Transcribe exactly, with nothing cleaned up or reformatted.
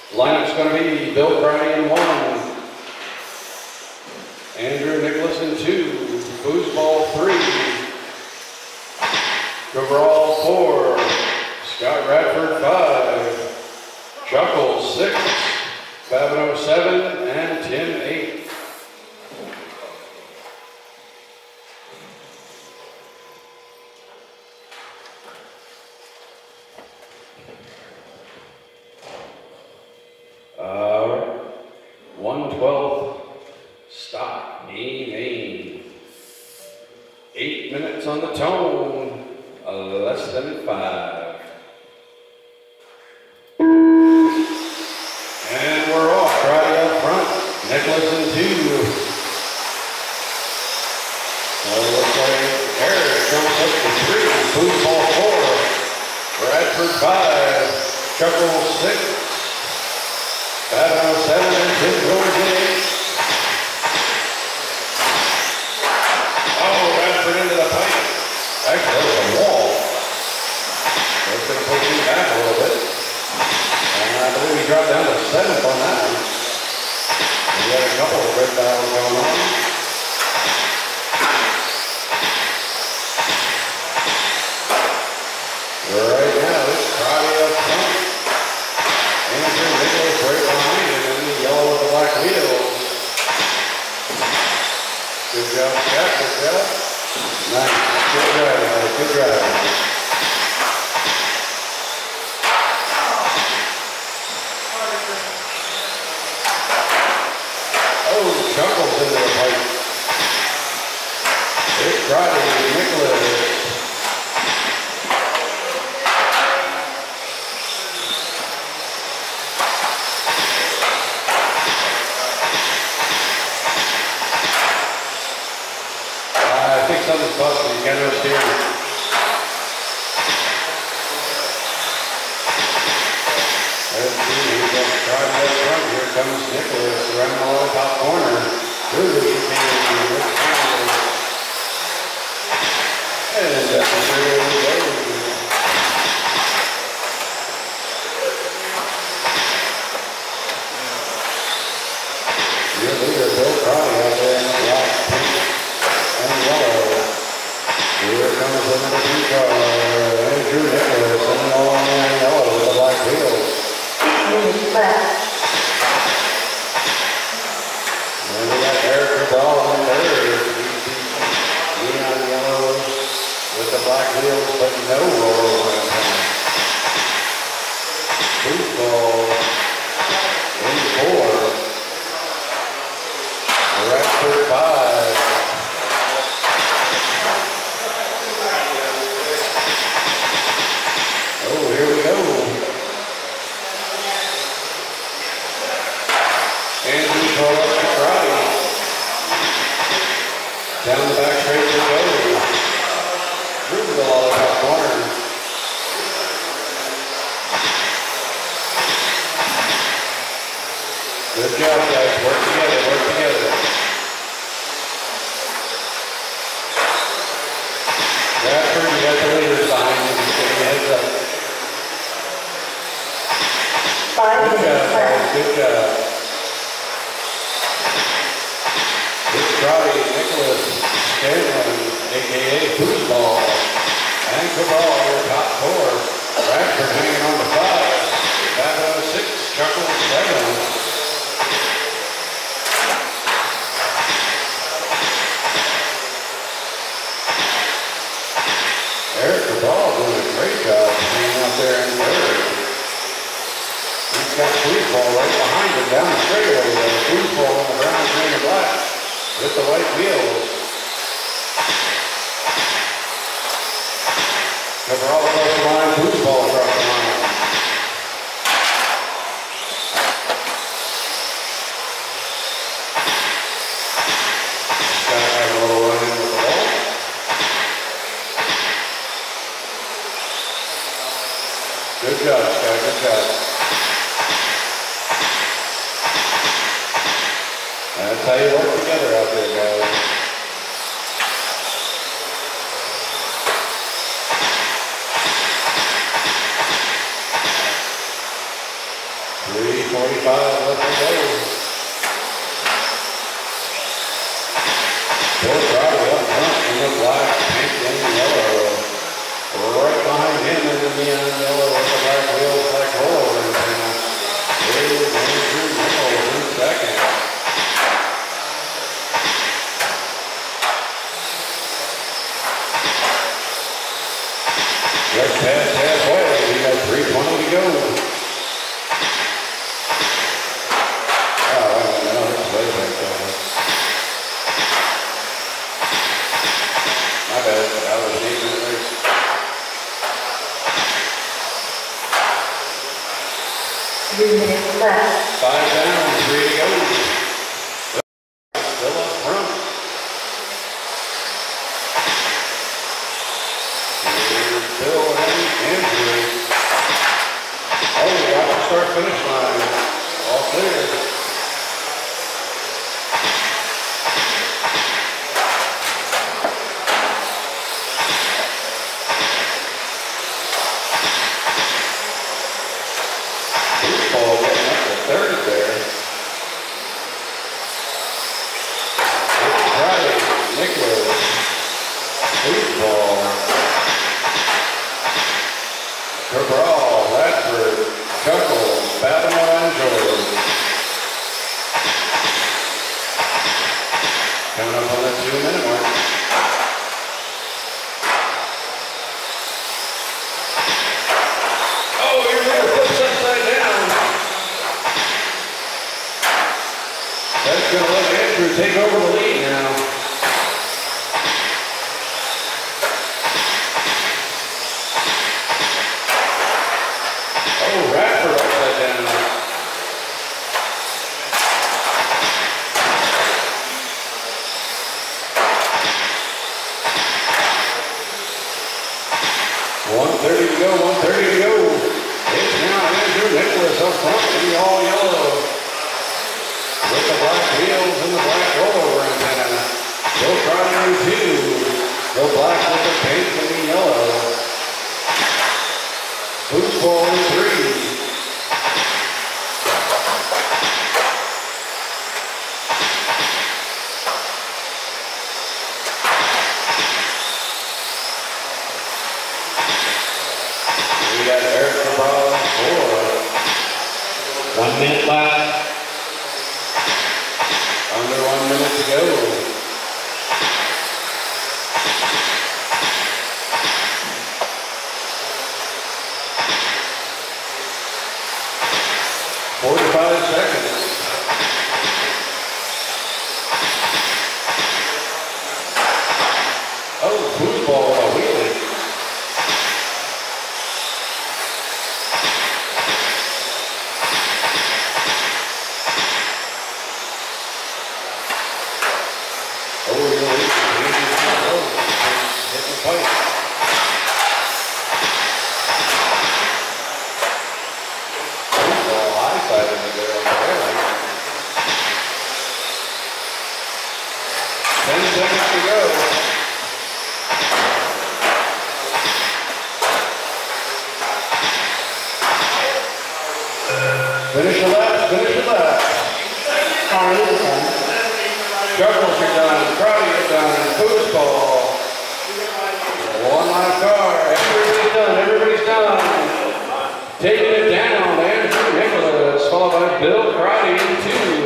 Lineup's going to be Bill Crowdy in one, Andrew Nicholas in two, Foosball three, Cabral four, Scott Radford five, Chuckles six, Fabino seven, and Tim eight. Uh, one twelve, stop, aim, aim. Eight minutes on the tone, uh, less than five. And we're off, right up front, Nicholas in two. Well, it looks like Eric jumps up to three, Foosball four, Bradford five, Chuckles six, Fabino seven, and Tim George eight. Oh, Radford into the pipe. Actually, that was a wall. That's going to push him back a little bit. And I believe he dropped down to seventh on that one. We had a couple of red battles going on. Right now, it's Crowdy up front. Andrew Nicholas right behind him in the yellow with the black wheels. Good job, Scott. Good job. Nice. Good drive, guys. Good drive. Oh, Chuckles into the pipe. It's Crowdy, Nicholas. Something's busted, you got no steering. Let's see, he's got to try that front. Here comes Nicholas around the low top corner. Through the chicane. And that's the third of the day. Your leader, Bill Crowdy, out there in the black, pink, and yellow. Here comes the number two car, Andrew Nicholas, and all in yellow with the black wheels. And we got Eric Cabral in third. Neon yellow with the black wheels, but no roll on time. Foosball in four. Radford five. Oh, here we go. Andrew pulled up to Crowdy. Down the back straight to go. Through the lollipop corner. Good job, guys. Work together, work together. Radford, you got the leaders behind you. Just give me a heads up. Good job, guys. Good job. It's Crowdy, Nicholas, Scanlon, a k a. Foosball, and Cabral, your top four. Radford hanging on to five. Fabino six, Chuckles seven. Eric Cabral doing a great job hanging out there in third. He's got Foosball right behind him down the straightaway there. Foosball on the brown, green, and black with the white wheels. Cabral across the line, Foosball across the line. Got to have a little run in with the ball. Good job, Scott. Good job. That's how you work together out there, guys. Three. forty-five left to go. Bill Crowder up front in the black, pink, and yellow. Right behind him in the neon yellow with the black wheels, black rollover antenna. Is Andrew Nichols in second. Just past halfway, we got three twenty to go. Oh, wait a minute, no, this is way back there. My bad, I was leaving the race. Three minutes left. Five down, three to go. Still up front. Here's Bill and Andrew. Oh, we got the start finish line. All clear. Ball getting up to third there. Right, Nicholas. Football. Cabral, Radford, Chuckles, Babino, and George. Coming up on that two minute mark. Oh, here we go, flips upside down. That's going to let Andrew take over the lead now. Oh, Radford upside down. one thirty to go, one thirty to go. It's now Andrew Nicholas up front in the all yellow. With the black wheels and the black rollover antenna. Bill Crowder in two. Go black with the pink and the yellow. Football in three. We got Eric Cabral four. One minute left. Under one minute to go. Forty-five seconds. Oh, football with a wheelie. Oh, you're leaving. Hitting the pipe. Football high side in there on the railing. Ten seconds to go. Finish the lap, finish the lap. Sorry, it's done. Chuckles are done, Crowdy are done, football. One last car, everybody's done, everybody's done. Taking it down, Andrew Nicholas, followed by Bill Crowdy in two.